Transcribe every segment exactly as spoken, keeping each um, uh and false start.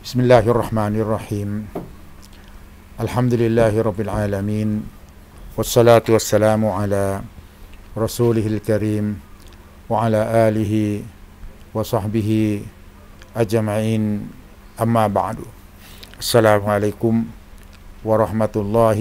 بسم الله الرحمن الرحيم الحمد لله رب العالمين والصلاة والسلام على رسوله الكريم وعلى آله وصحبه أجمعين أما بعد السلام عليكم ورحمة الله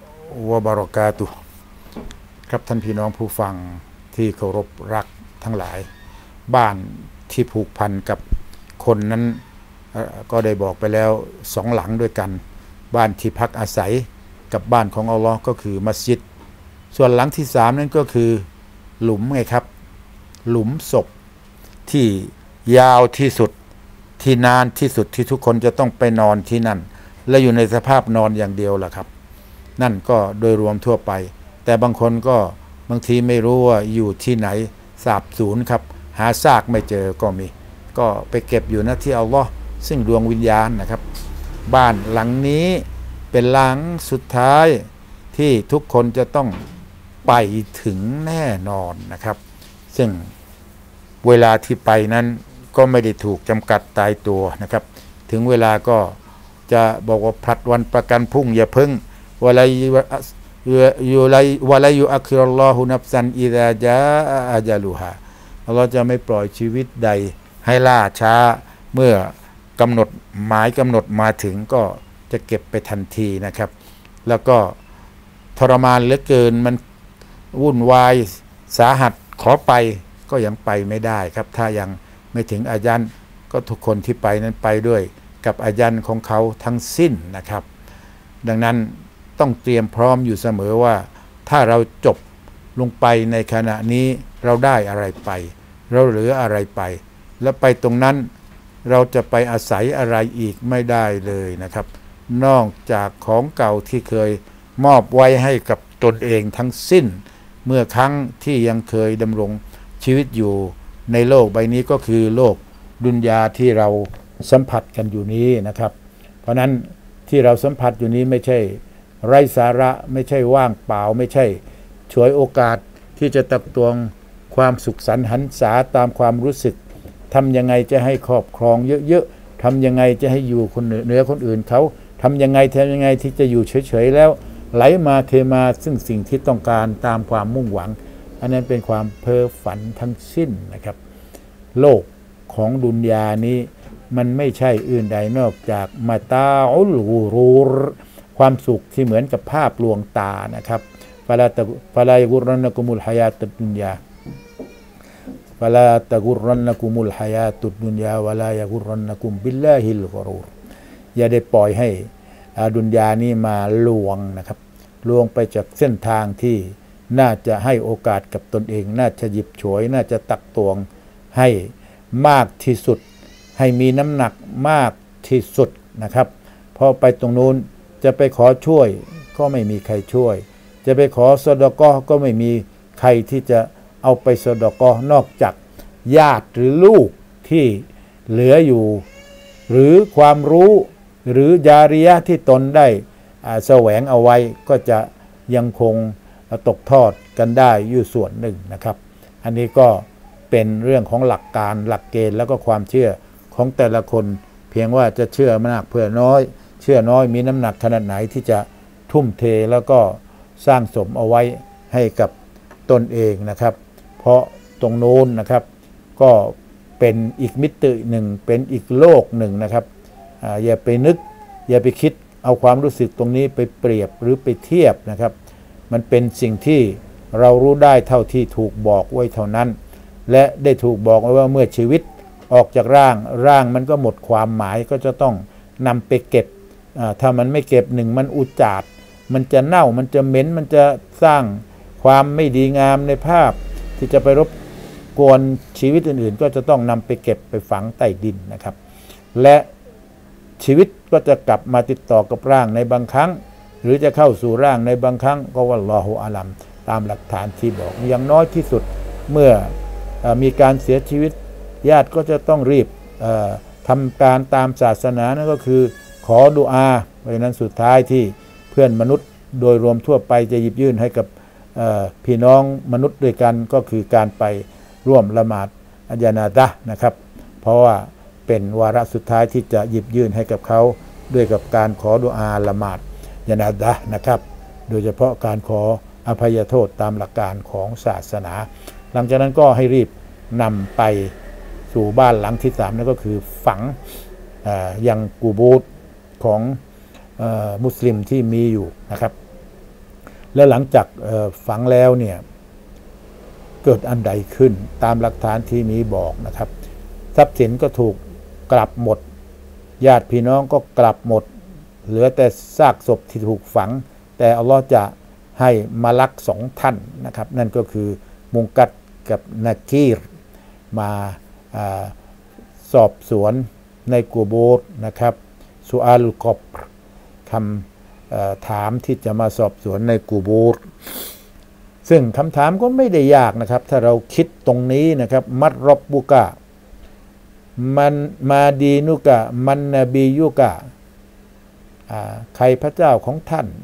وبركاته ครับท่านพี่น้องผู้ฟังที่เคารพรักทั้งหลายบ้านที่ผูกพันกับคนนั้นก็ได้บอกไปแล้วสองหลังด้วยกันบ้านที่พักอาศัยกับบ้านของอัลลอฮ์ก็คือมัสยิดส่วนหลังที่สามนั้นก็คือหลุมไงครับหลุมศพที่ยาวที่สุดที่นานที่สุดที่ทุกคนจะต้องไปนอนที่นั่นและอยู่ในสภาพนอนอย่างเดียวล่ะครับนั่นก็โดยรวมทั่วไปแต่บางคนก็บางทีไม่รู้ว่าอยู่ที่ไหนสาบสูญครับหาซากไม่เจอก็มีก็ไปเก็บอยู่นะที่อัลลอฮ์ซึ่งดวงวิญญาณนะครับบ้านหลังนี้เป็นหลังสุดท้ายที่ทุกคนจะต้องไปถึงแน่นอนนะครับซึ่งเวลาที่ไปนั้นก็ไม่ได้ถูกจำกัดตายตัวนะครับถึงเวลาก็จะบอกว่าผลัดวันประกันพรุ่งอย่าเพิ่งวะลัยยูไลวะลัยยูอัคคิรุลลอฮุนัฟซันอิซาจาอาญะลุฮาอัลเลาะห์จะไม่ปล่อยชีวิตใดให้ล่าช้าเมื่อกำหนดหมายกำหนดมาถึงก็จะเก็บไปทันทีนะครับแล้วก็ทรมานเหลือเกินมันวุ่นวายสาหัสขอไปก็ยังไปไม่ได้ครับถ้ายังไม่ถึงอาญันก็ทุกคนที่ไปนั้นไปด้วยกับอาญันของเขาทั้งสิ้นนะครับดังนั้นต้องเตรียมพร้อมอยู่เสมอว่าถ้าเราจบลงไปในขณะนี้เราได้อะไรไปเราเหลืออะไรไปแล้วไปตรงนั้นเราจะไปอาศัยอะไรอีกไม่ได้เลยนะครับนอกจากของเก่าที่เคยมอบไว้ให้กับตนเองทั้งสิ้นเมื่อครั้งที่ยังเคยดำรงชีวิตอยู่ในโลกใบนี้ก็คือโลกดุนยาที่เราสัมผัสกันอยู่นี้นะครับเพราะนั้นที่เราสัมผัสอยู่นี้ไม่ใช่ไร้สาระไม่ใช่ว่างเปล่าไม่ใช่ฉวยโอกาสที่จะตักตวงความสุขสันต์หันษาตามความรู้สึกทำยังไงจะให้ครอบครองเยอะๆทำยังไงจะให้อยู่คนเหนือคนอื่นเขาทำยังไงทำยังไงที่จะอยู่เฉยๆแล้วไหลมาเทมาซึ่งสิ่งที่ต้องการตามความมุ่งหวังอันนั้นเป็นความเพ้อฝันทั้งสิ้นนะครับโลกของดุนยานี้มันไม่ใช่อื่นใดนอกจากมาตาอุลกูรูรความสุขที่เหมือนกับภาพลวงตานะครับฟะลาตะฟะลายกุรนะกุมุลฮายาตุดดุนยาฟะลาตะกุรนะกุมุลฮายาตุดดุนยาวะลายกุรนะกุมบิลลาฮิลกอรูรอย่าได้ปล่อยให้ดุนยานี้มาลวงนะครับลวงไปจากเส้นทางที่น่าจะให้โอกาสกับตนเองน่าจะหยิบฉวยน่าจะตักตวงให้มากที่สุดให้มีน้ำหนักมากที่สุดนะครับพอไปตรงนู้นจะไปขอช่วยก็ไม่มีใครช่วยจะไปขอซอดาเกาะห์ก็ไม่มีใครที่จะเอาไปซอดาเกาะห์นอกจากญาติหรือลูกที่เหลืออยู่หรือความรู้หรือญาริยะที่ตนได้แสวงเอาไว้ก็จะยังคงตกทอดกันได้อยู่ส่วนหนึ่งนะครับอันนี้ก็เป็นเรื่องของหลักการหลักเกณฑ์แล้วก็ความเชื่อของแต่ละคนเพียงว่าจะเชื่อมากเพื่อน้อยเชื่อน้อยมีน้ำหนักขนาดไหนที่จะทุ่มเทแล้วก็สร้างสมเอาไว้ให้กับตนเองนะครับเพราะตรงโน้นนะครับก็เป็นอีกมิติหนึ่งเป็นอีกโลกหนึ่งนะครับอ่าอย่าไปนึกอย่าไปคิดเอาความรู้สึกตรงนี้ไปเปรียบหรือไปเทียบนะครับมันเป็นสิ่งที่เรารู้ได้เท่าที่ถูกบอกไว้เท่านั้นและได้ถูกบอกไว้ว่าเมื่อชีวิตออกจากร่างร่างมันก็หมดความหมายก็จะต้องนำไปเก็บถ้ามันไม่เก็บหนึ่งมันอุจจาระมันจะเน่ามันจะเหม็นมันจะสร้างความไม่ดีงามในภาพที่จะไปรบกวนชีวิตอื่นๆก็จะต้องนำไปเก็บไปฝังใต้ดินนะครับและชีวิตก็จะกลับมาติดต่อกับร่างในบางครั้งหรือจะเข้าสู่ร่างในบางครั้งก็วัลลอฮุอาลัมตามหลักฐานที่บอกอย่างน้อยที่สุดเมื่อมีการเสียชีวิตญาติก็จะต้องรีบทำการตามศาสนานั่นก็คือขอดุอาเพราะฉะนั้นสุดท้ายที่เพื่อนมนุษย์โดยรวมทั่วไปจะหยิบยื่นให้กับพี่น้องมนุษย์ด้วยกันก็คือการไปร่วมละหมาดอัญญานาดะห์นะครับเพราะว่าเป็นวาระสุดท้ายที่จะหยิบยื่นให้กับเขาด้วยกับการขอดุอาละหมาดยานาดะห์นะครับโดยเฉพาะการขออภัยโทษตามหลักการของศาสนาหลังจากนั้นก็ให้รีบนำไปสู่บ้านหลังที่สามนั่นก็คือฝังยังกูบูตของมุสลิมที่มีอยู่นะครับและหลังจากฝังแล้วเนี่ยเกิดอันใดขึ้นตามหลักฐานที่มีบอกนะครับทรัพย์สินก็ถูกกลับหมดญาติพี่น้องก็กลับหมดเหลือแต่ซากศพที่ถูกฝังแต่อัลลอฮ์จะให้มาลักสองท่านนะครับนั่นก็คือมุงกัดกับนากีรมาสอบสวนในกูโบรนะครับสุอาลุกอบคำถามที่จะมาสอบสวนในกูโบรซึ่งคำถามก็ไม่ได้ยากนะครับถ้าเราคิดตรงนี้นะครับมัดรบบุกะมันมาดีนุกะมันนบียุกะใครพระเจ้าของท่าน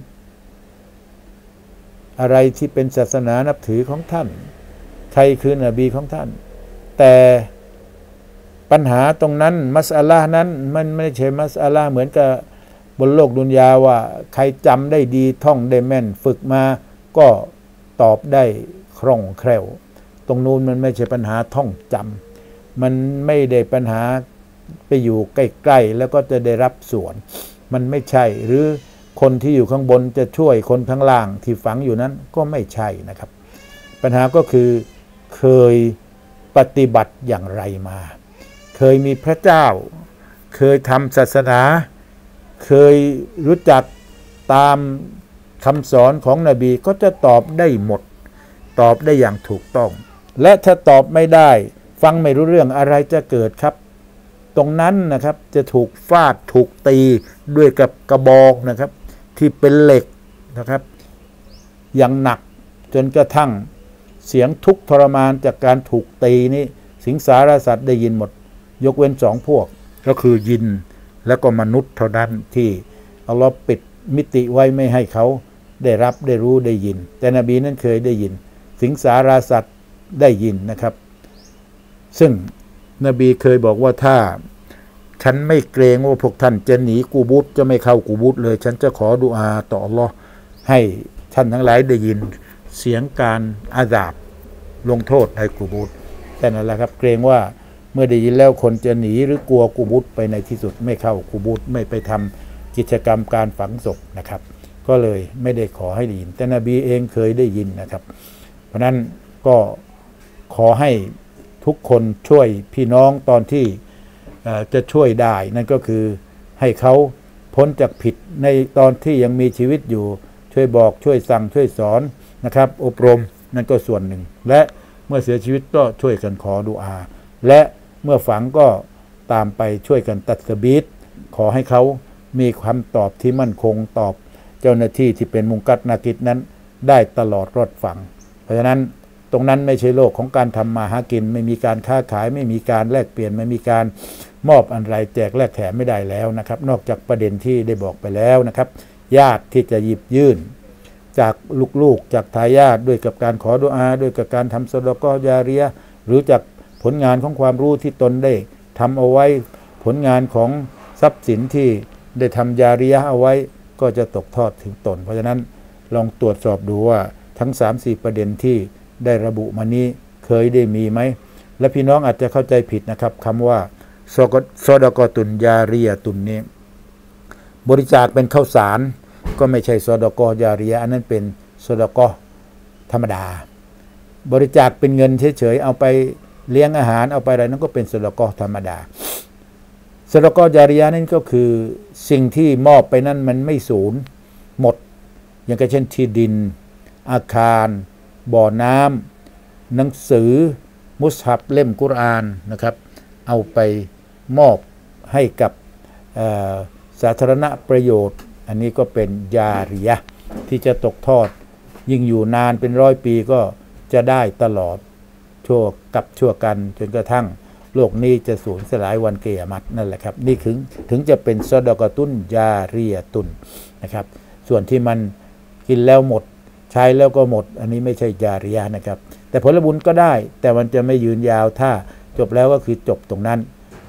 อะไรที่เป็นศาสนานับถือของท่านใครคือนบีของท่านแต่ปัญหาตรงนั้นมัสอะลาห์นั้นมันไม่ใช่มัสอะลาห์เหมือนกับบนโลกดุนยาว่าใครจำได้ดีท่องได้แม่นฝึกมาก็ตอบได้คล่องแคล่วตรงนู้นมันไม่ใช่ปัญหาท่องจำมันไม่ได้ปัญหาไปอยู่ใกล้ๆแล้วก็จะได้รับส่วนมันไม่ใช่หรือคนที่อยู่ข้างบนจะช่วยคนข้างล่างที่ฝังอยู่นั้นก็ไม่ใช่นะครับปัญหาก็คือเคยปฏิบัติอย่างไรมาเคยมีพระเจ้าเคยทำศาสนาเคยรู้จักตามคำสอนของนบีก็จะตอบได้หมดตอบได้อย่างถูกต้องและถ้าตอบไม่ได้ฟังไม่รู้เรื่องอะไรจะเกิดครับตรงนั้นนะครับจะถูกฟาดถูกตีด้วยกับกระบอกนะครับที่เป็นเหล็กนะครับอย่างหนักจนกระทั่งเสียงทุกข์ทรมานจากการถูกตีนี้สิงสารสัตว์ได้ยินหมดยกเว้นสองพวกก็คือยินและก็มนุษย์เท่านั้นที่อัลลอฮ์ปิดมิติไว้ไม่ให้เขาได้รับได้รู้ได้ยินแต่นบีนั้นเคยได้ยินสิงสารสัตว์ได้ยินนะครับซึ่งนบีเคยบอกว่าถ้าฉันไม่เกรงว่าพวกท่านจะหนีกูบูตจะไม่เข้ากูบูตเลยฉันจะขอดุอาต่ออัลลอฮ์ให้ท่านทั้งหลายได้ยินเสียงการอาซาบลงโทษในกูบูตแต่นั่นแหละครับเกรงว่าเมื่อได้ยินแล้วคนจะหนีหรือกลัวกูบูตไปในที่สุดไม่เข้ากูบูตไม่ไปทำกิจกรรมการฝังศพนะครับก็เลยไม่ได้ขอให้ได้ยินแต่นบีเองเคยได้ยินนะครับเพราะนั้นก็ขอให้ทุกคนช่วยพี่น้องตอนที่จะช่วยได้นั่นก็คือให้เขาพ้นจากผิดในตอนที่ยังมีชีวิตอยู่ช่วยบอกช่วยสั่งช่วยสอนนะครับอบรมนั่นก็ส่วนหนึ่งและเมื่อเสียชีวิตก็ช่วยกันขอดุอาและเมื่อฝังก็ตามไปช่วยกันตัดสบีตขอให้เขามีคำตอบที่มั่นคงตอบเจ้าหน้าที่ที่เป็นมุงกัดนากิดนั้นได้ตลอดรอดฝั่งเพราะฉะนั้นตรงนั้นไม่ใช่โลกของการทำมาหากินไม่มีการค้าขายไม่มีการแลกเปลี่ยนไม่มีการมอบอะไรแจกแลกแถมไม่ได้แล้วนะครับนอกจากประเด็นที่ได้บอกไปแล้วนะครับญาติที่จะหยิบยื่นจากลูกๆจากทายาทด้วยกับการขอดุอาด้วยกับการทำซอดาเกาะห์ญาริยะห์หรือจากผลงานของความรู้ที่ตนได้ทำเอาไว้ผลงานของทรัพย์สินที่ได้ทำญาริยะห์เอาไว้ก็จะตกทอดถึงตนเพราะฉะนั้นลองตรวจสอบดูว่าทั้ง สามสี่ ประเด็นที่ได้ระบุมานี้เคยได้มีไหมและพี่น้องอาจจะเข้าใจผิดนะครับคำว่าซอดาเกาะตุนญาริยะตุนนี้บริจาคเป็นข้าวสารก็ไม่ใช่ซอดาเกาะห์ญาริยะห์อันนั้นเป็นซอดาเกาะห์ธรรมดาบริจาคเป็นเงินเฉยๆเอาไปเลี้ยงอาหารเอาไปอะไรนั่นก็เป็นซอดาเกาะห์ธรรมดาซอดาเกาะห์ญาริยะห์นั่นก็คือสิ่งที่มอบไปนั้นมันไม่สูญหมดอย่างเช่นที่ดินอาคารบ่อน้ำหนังสือมุสฮับเล่มกุรอานนะครับเอาไปมอบให้กับสาธารณประโยชน์อันนี้ก็เป็นญาริยะห์ที่จะตกทอดยิ่งอยู่นานเป็นร้อยปีก็จะได้ตลอดชั่วกับชั่วกันจนกระทั่งโลกนี้จะสูญสลายวันกิยามะฮ์นั่นแหละครับนี่ถึงถึงจะเป็นซอดาเกาะตุนญาริยะตุนนะครับส่วนที่มันกินแล้วหมดใช้แล้วก็หมดอันนี้ไม่ใช่ญาริยะห์นะครับแต่ผลบุญก็ได้แต่มันจะไม่ยืนยาวถ้าจบแล้วก็คือจบตรงนั้น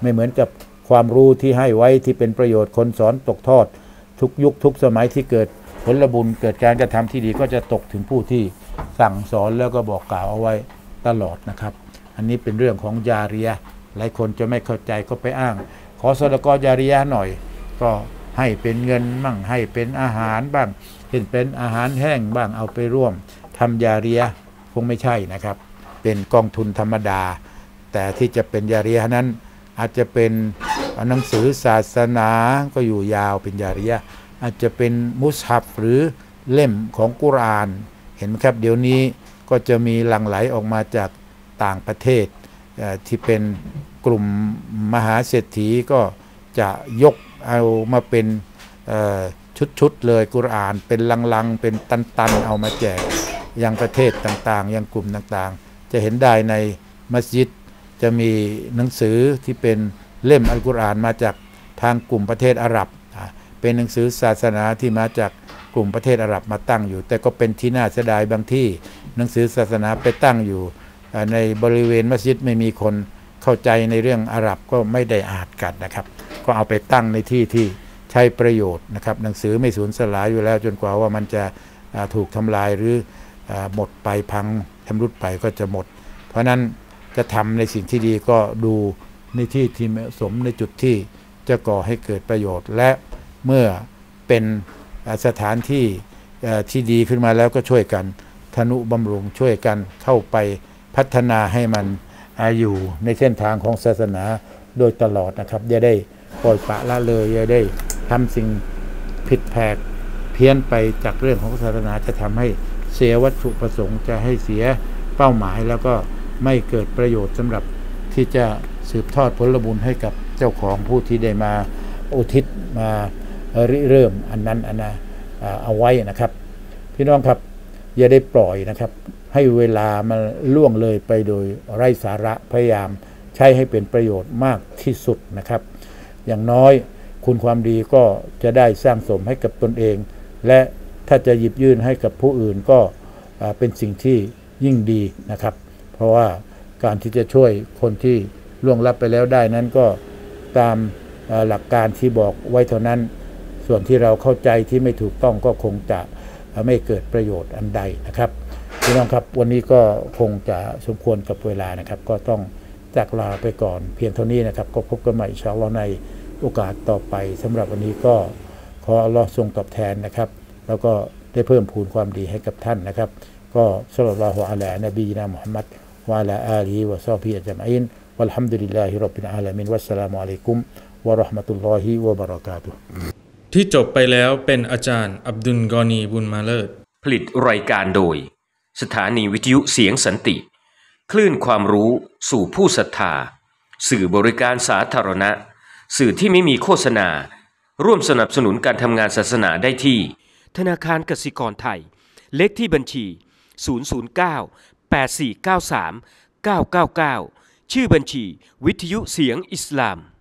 ไม่เหมือนกับความรู้ที่ให้ไว้ที่เป็นประโยชน์คนสอนตกทอดทุกยุคทุกสมัยที่เกิดผลบุญเกิดการกระทำที่ดีก็จะตกถึงผู้ที่สั่งสอนแล้วก็บอกกล่าวเอาไว้ตลอดนะครับอันนี้เป็นเรื่องของญาริยะห์หลายคนจะไม่เข้าใจก็ไปอ้างขอซอดากอญาริยะห์หน่อยก็ให้เป็นเงินบ้างให้เป็นอาหารบ้างเห็นเป็นอาหารแห้งบ้างเอาไปร่วมทำญาริยะห์คงไม่ใช่นะครับเป็นกองทุนธรรมดาแต่ที่จะเป็นญาริยะห์นั้นอาจจะเป็นหนังสือศาสนาก็อยู่ยาวเป็นญาริยะห์อาจจะเป็นมุสฮัฟหรือเล่มของกุรอานเห็นไหมครับเดี๋ยวนี้ก็จะมีหลั่งไหลออกมาจากต่างประเทศที่เป็นกลุ่มมหาเศรษฐีก็จะยกเอามาเป็นชุดๆเลยกุรอานเป็นลังๆเป็นตันๆเอามาแจกยังประเทศต่างๆยังกลุ่มต่างๆจะเห็นได้ในมัสยิดจะมีหนังสือที่เป็นเล่มอัลกุรอานมาจากทางกลุ่มประเทศอาหรับเป็นหนังสือศาสนาที่มาจากกลุ่มประเทศอาหรับมาตั้งอยู่แต่ก็เป็นที่น่าเสียดายบางที่หนังสือศาสนาไปตั้งอยู่ในบริเวณมัสยิดไม่มีคนเข้าใจในเรื่องอาหรับก็ไม่ได้อ่านกันนะครับก็เอาไปตั้งในที่ที่ใช้ประโยชน์นะครับหนังสือไม่สูญสลายอยู่แล้วจนกว่าว่ามันจะถูกทำลายหรือหมดไปพังชำรุดไปก็จะหมดเพราะนั้นจะทำในสิ่งที่ดีก็ดูในที่ที่เหมาะสมในจุดที่จะก่อให้เกิดประโยชน์และเมื่อเป็นสถานที่ที่ดีขึ้นมาแล้วก็ช่วยกันทนุบำรุงช่วยกันเข้าไปพัฒนาให้มันอยู่ในเส้นทางของศาสนาโดยตลอดนะครับอย่าได้ปล่อยปละละเลยอย่าได้ทำสิ่งผิดแผกเพี้ยนไปจากเรื่องของศาสนาจะทำให้เสียวัตถุประสงค์จะให้เสียเป้าหมายแล้วก็ไม่เกิดประโยชน์สำหรับที่จะสืบทอดผลบุญให้กับเจ้าของผู้ที่ได้มาอุทิศมาริเริ่มอันนั้นอันนะเอาไว้นะครับพี่น้องครับอย่าได้ปล่อยนะครับให้เวลามันล่วงเลยไปโดยไร้สาระพยายามใช้ให้เป็นประโยชน์มากที่สุดนะครับอย่างน้อยคุณความดีก็จะได้สร้างสมให้กับตนเองและถ้าจะหยิบยื่นให้กับผู้อื่นก็เป็นสิ่งที่ยิ่งดีนะครับเพราะว่าการที่จะช่วยคนที่ล่วงลับไปแล้วได้นั้นก็ตามหลักการที่บอกไว้เท่านั้นส่วนที่เราเข้าใจที่ไม่ถูกต้องก็คงจะไม่เกิดประโยชน์อันใดนะครับพี่น้องครับวันนี้ก็คงจะสมควรกับเวลานะครับก็ต้องจากลาไปก่อนเพียงเท่านี้นะครับก็พบกันใหม่อินชาอัลลอฮ์ในโอกาสต่อไปสำหรับวันนี้ก็ขออัลลอฮ์ทรงตอบแทนนะครับแล้วก็ได้เพิ่มพูนความดีให้กับท่านนะครับก็ศ็อลลัลลอฮุอะลัยฮินบีนะมุฮัมมัดวะอะลาอาลีฮิวะซอฮบิฮิอัจมัยน์วัลฮัมดุลิลลาฮิร็อบบิลอาลามีนวัสสลามุอะลัยกุมวะเราะห์มะตุลลอฮิวะบะเราะกาตุฮ์ที่จบไปแล้วเป็นอาจารย์อับดุลกอนีบุญมาเลิศผลิตรายการโดยสถานีวิทยุเสียงสันติคลื่นความรู้สู่ผู้ศรัทธาสื่อบริการสาธารณะสื่อที่ไม่มีโฆษณาร่วมสนับสนุนการทำงานศาสนาได้ที่ธนาคารกสิกรไทยเลขที่บัญชีศูนย์ ศูนย์ เก้า แปด สี่ เก้า สาม เก้า เก้า เก้าชื่อบัญชีวิทยุเสียงอิสลาม